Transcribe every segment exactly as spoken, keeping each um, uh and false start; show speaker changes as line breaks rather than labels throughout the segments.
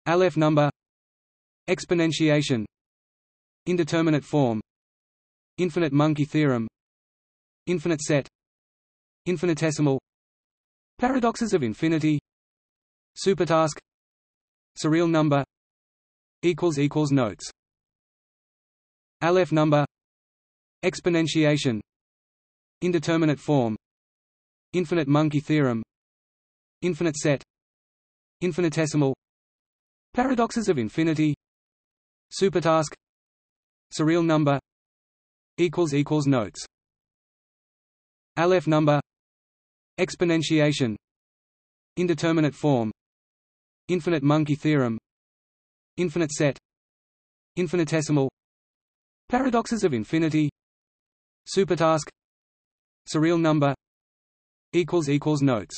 Aleph number, exponentiation, indeterminate form, infinite monkey theorem, infinite set, infinitesimal, paradoxes of infinity, supertask, surreal number. Equals equals notes. Aleph number, exponentiation, indeterminate form, infinite monkey theorem, infinite set, infinitesimal, paradoxes of infinity, supertask, surreal number. Equals equals notes. Aleph number, exponentiation, indeterminate form, infinite monkey theorem, infinite set, infinitesimal, paradoxes of infinity, supertask, surreal number. Equals equals notes.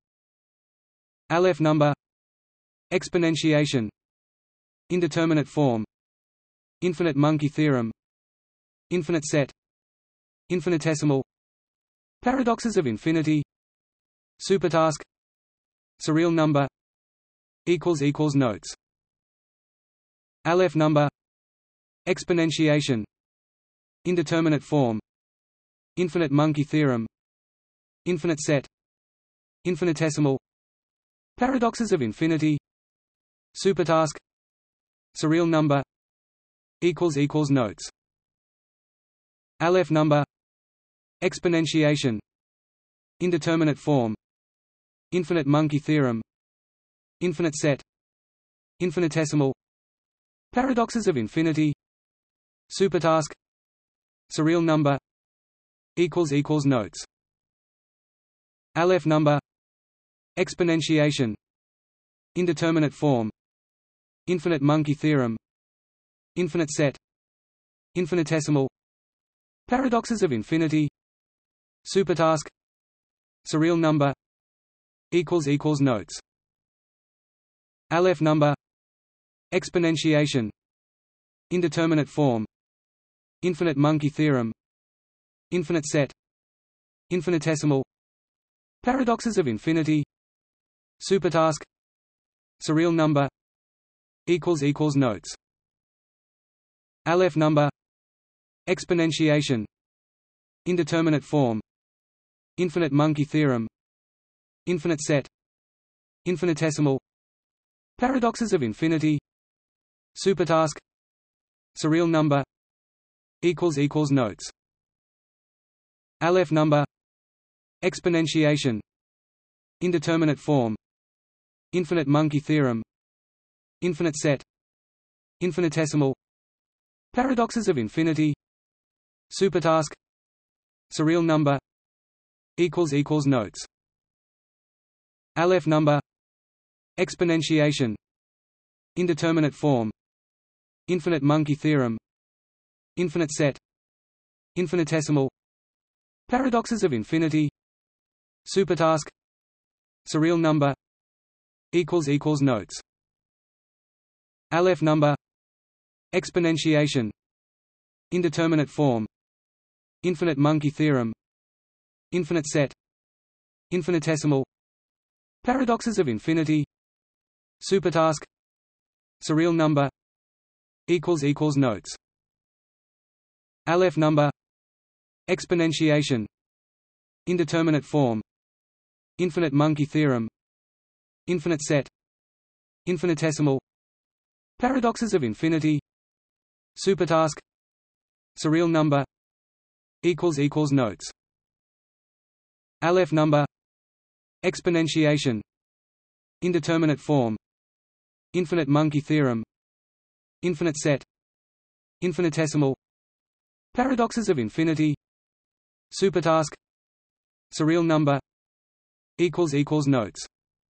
Aleph number, exponentiation, indeterminate form, infinite monkey theorem, infinite set, infinitesimal, paradoxes of infinity, supertask, surreal number. Equals equals notes. Aleph number, exponentiation, indeterminate form, infinite monkey theorem, infinite set, infinitesimal, paradoxes of infinity, supertask, surreal number. Equals equals notes. Aleph number, exponentiation, indeterminate form, infinite monkey theorem, infinite set, infinitesimal, paradoxes of infinity, supertask, surreal number. Equals equals notes. Aleph number, exponentiation, indeterminate form, infinite monkey theorem, infinite set, infinitesimal, paradoxes of infinity, supertask, surreal number. Equals equals notes. Aleph number, exponentiation, indeterminate form, infinite monkey theorem, infinite set, infinitesimal, paradoxes of infinity, supertask, surreal number. Equals equals notes. Aleph number, exponentiation, indeterminate form, infinite monkey theorem, infinite set, infinitesimal, paradoxes of infinity, supertask, surreal number. Equals equals notes. Aleph number, exponentiation, indeterminate form, infinite monkey theorem, infinite set, infinitesimal, paradoxes of infinity, supertask, surreal number. Equals equals notes. Aleph number, exponentiation, indeterminate form, infinite monkey theorem, infinite set, infinitesimal, paradoxes of infinity, supertask, surreal number. Equals equals notes. Aleph number, exponentiation, indeterminate form, infinite monkey theorem, infinite set, infinitesimal, paradoxes of infinity, supertask, surreal number. Equals equals notes. Aleph number, exponentiation, indeterminate form, infinite monkey theorem, infinite set, infinitesimal, paradoxes of infinity, supertask, surreal number. Equals equals notes. Aleph number, exponentiation, indeterminate form, infinite monkey theorem, infinite set, infinitesimal, paradoxes of infinity, supertask, surreal number. Equals equals notes.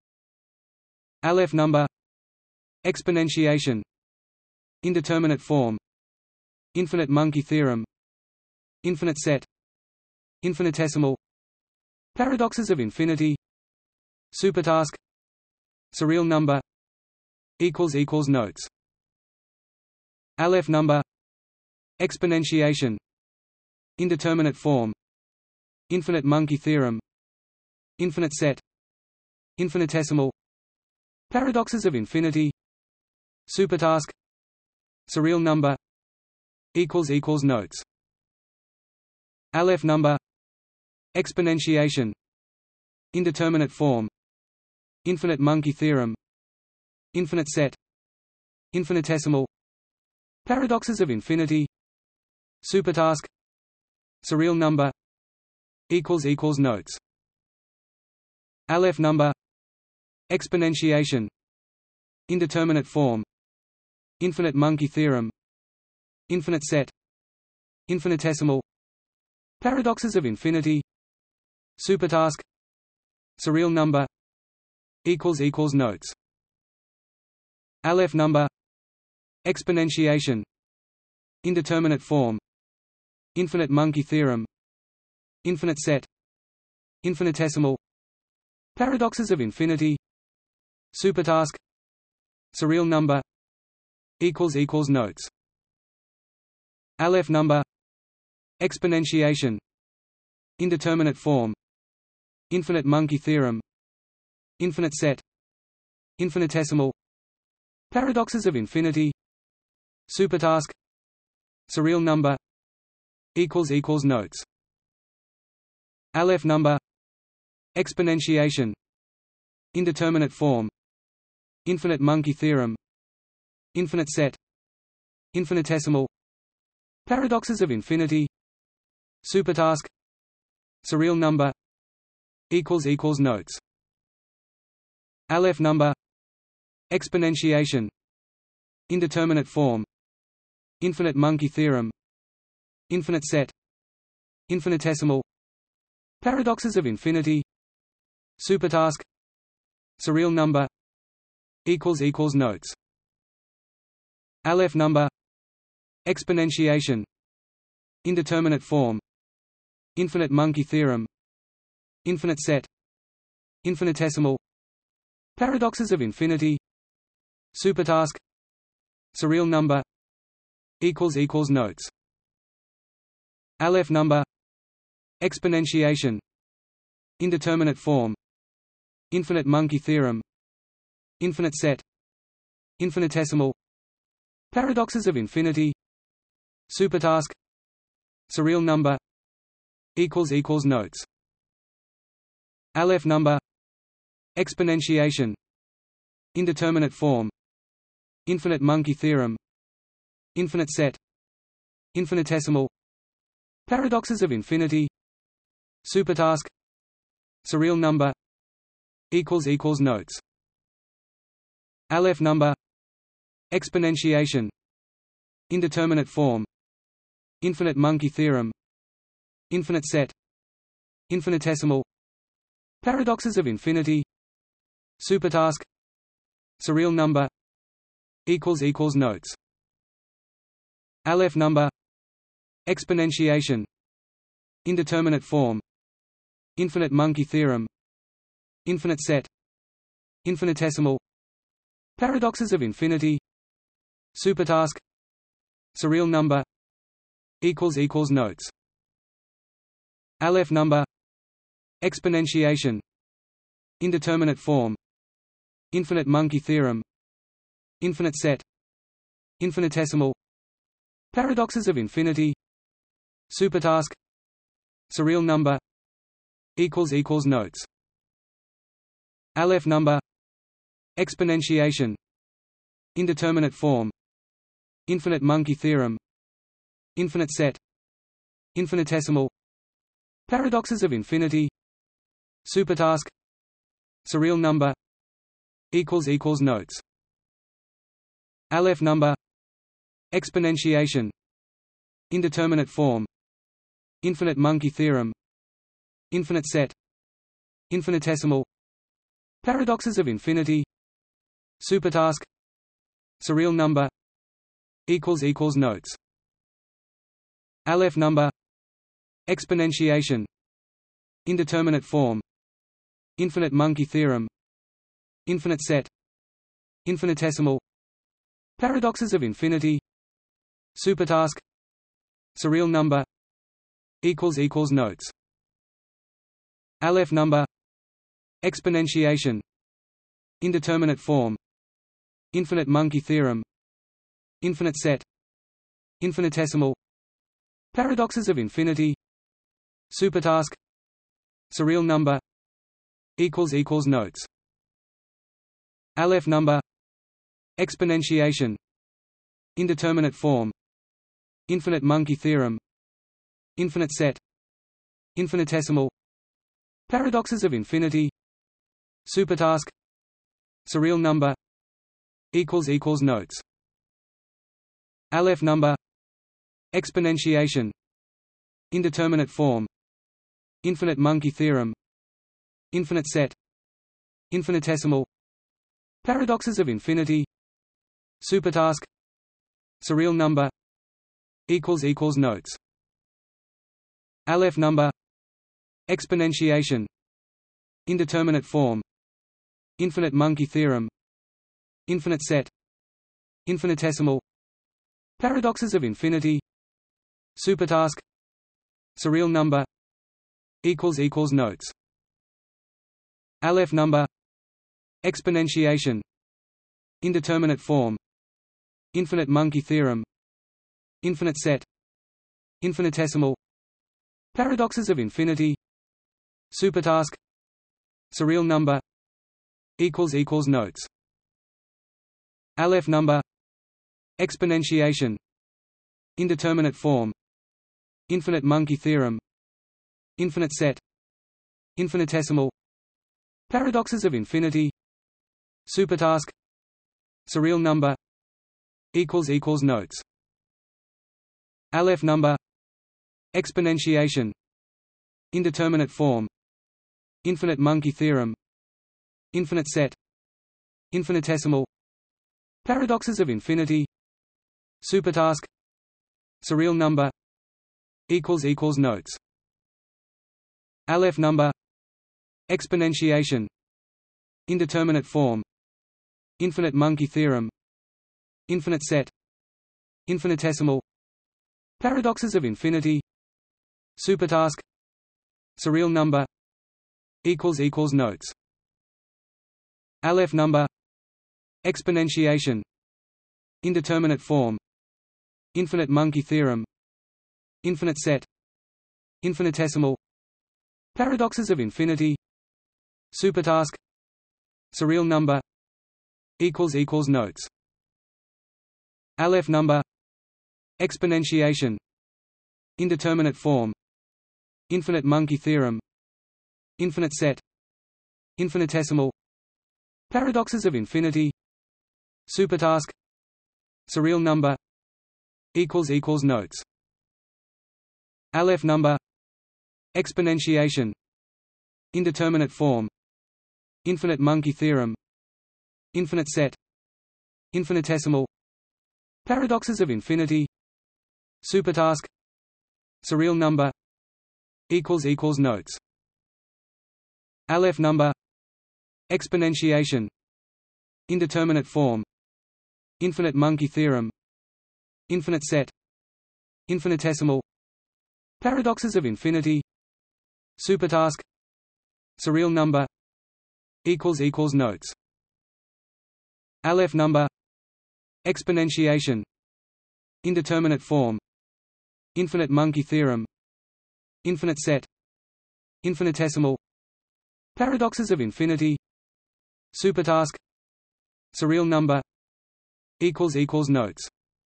Aleph number, exponentiation, indeterminate form, infinite monkey theorem, infinite set, infinitesimal, paradoxes of infinity, supertask, surreal number. Equals equals notes. Aleph number, exponentiation, indeterminate form, infinite monkey theorem, infinite set, infinitesimal, paradoxes of infinity, supertask, surreal number, equals equals notes. Aleph number, exponentiation, indeterminate form, infinite monkey theorem, infinite set, infinitesimal, paradoxes of infinity, supertask, surreal number, equals equals notes. Aleph number, exponentiation, indeterminate form, infinite monkey theorem, infinite set, infinitesimal, paradoxes of infinity, supertask, surreal number, equals equals notes. Aleph number, exponentiation, indeterminate form, infinite monkey theorem, infinite set, infinitesimal, paradoxes of infinity, supertask, surreal number, equals equals notes. Aleph number, exponentiation, indeterminate form, infinite monkey theorem, infinite set, infinitesimal, paradoxes of infinity, supertask, surreal number, equals equals notes. Aleph number, exponentiation, indeterminate form, infinite monkey theorem, infinite set, infinitesimal, paradoxes of infinity, supertask, surreal number, equals equals notes. Aleph number, exponentiation, indeterminate form, infinite monkey theorem, infinite set, infinitesimal, paradoxes of infinity, supertask, surreal number, equals equals notes. Aleph number, exponentiation, indeterminate form, infinite monkey theorem, infinite set, infinitesimal, paradoxes of infinity, supertask, surreal number, equals equals notes. Aleph number, exponentiation, indeterminate form, infinite monkey theorem, infinite set, infinitesimal, paradoxes of infinity, supertask, surreal number, equals equals notes. Aleph number, exponentiation, indeterminate form, infinite monkey theorem, infinite set, infinitesimal, paradoxes of infinity, supertask, surreal number, equals equals notes. Aleph number, exponentiation, indeterminate form, infinite monkey theorem, infinite set, infinitesimal, paradoxes of infinity, supertask, surreal number, equals equals notes. Aleph number, exponentiation, indeterminate form, infinite monkey theorem, infinite set, infinitesimal, paradoxes of infinity, supertask, surreal number, equals equals notes. Aleph number, exponentiation, indeterminate form, infinite monkey theorem, infinite set, infinitesimal, paradoxes of infinity, supertask, surreal number, equals equals notes. Aleph number, exponentiation, indeterminate form, infinite monkey theorem, infinite set, infinitesimal, paradoxes of infinity, supertask, surreal number, equals equals notes. Aleph number, exponentiation, indeterminate form, infinite monkey theorem, infinite set, infinitesimal, paradoxes of infinity, supertask, surreal number, equals equals notes. Aleph number, exponentiation, indeterminate form, infinite monkey theorem, infinite set, infinitesimal, paradoxes of infinity, supertask, surreal number, equals equals notes. Aleph number, exponentiation, indeterminate form, infinite monkey theorem, infinite set, infinitesimal, paradoxes of infinity, supertask, surreal number. Equals equals notes. Aleph number, exponentiation, indeterminate form, infinite monkey theorem, infinite set, infinitesimal, paradoxes of infinity, supertask, surreal number. Equals equals notes. Aleph number, exponentiation, indeterminate form, infinite monkey theorem, infinite set, infinitesimal, paradoxes of infinity, supertask, surreal number. Equals equals notes. Aleph number, exponentiation, indeterminate form, infinite monkey theorem, infinite set, infinitesimal, paradoxes of infinity, supertask, surreal number. Equals equals notes. Aleph number, exponentiation, indeterminate form, infinite monkey theorem, infinite set, infinitesimal, paradoxes of infinity, supertask, surreal number. Equals equals notes. Aleph number, exponentiation, indeterminate form, infinite monkey theorem, infinite set, infinitesimal, paradoxes of infinity, supertask, surreal number. Equals equals notes. Aleph number, exponentiation, indeterminate form, infinite monkey theorem, infinite set, infinitesimal, paradoxes of infinity, supertask, surreal number. Equals equals notes. Aleph number, exponentiation, indeterminate form, infinite monkey theorem, infinite set, infinitesimal, paradoxes of infinity, supertask, surreal number. Equals equals notes. Aleph number, exponentiation, indeterminate form, infinite monkey theorem, infinite set, infinitesimal, paradoxes of infinity, supertask, surreal number. Equals equals notes. Aleph number, exponentiation, indeterminate form, infinite monkey theorem, infinite set, infinitesimal, paradoxes of infinity, supertask, surreal number. Equals equals notes. Aleph number, exponentiation, indeterminate form, infinite monkey theorem, infinite set, infinitesimal, paradoxes of infinity, supertask, surreal number. Equals equals notes. Aleph number, exponentiation, indeterminate form, infinite monkey theorem, infinite set, infinitesimal, paradoxes of infinity, supertask, surreal number. Equals equals notes. Aleph number, exponentiation, indeterminate form, infinite monkey theorem, infinite set, infinitesimal, paradoxes of infinity, supertask, surreal number. Equals equals notes.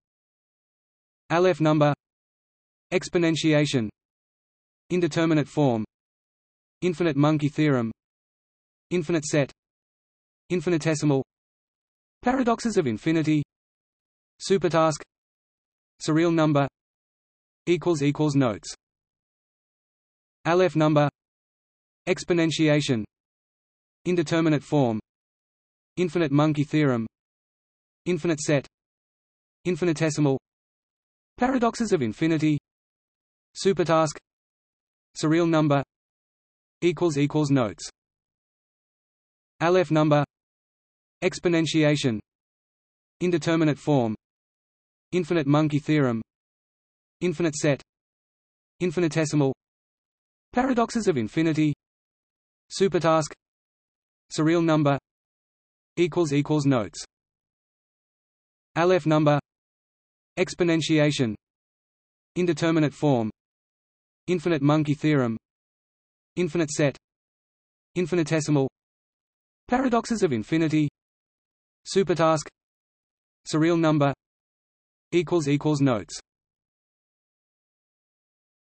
Aleph number, exponentiation, indeterminate form, infinite monkey theorem, infinite set, infinitesimal, paradoxes of infinity, supertask, surreal number. Equals equals notes. Aleph number, exponentiation, indeterminate form, infinite monkey theorem, infinite set, infinitesimal, paradoxes of infinity, supertask, surreal number. Equals equals notes. Aleph number, exponentiation, indeterminate form, infinite monkey theorem, infinite set, infinitesimal, paradoxes of infinity, supertask, surreal number. Equals equals notes. Aleph number, exponentiation, indeterminate form, infinite monkey theorem, infinite set, infinitesimal, paradoxes of infinity, supertask, surreal number. Equals equals notes.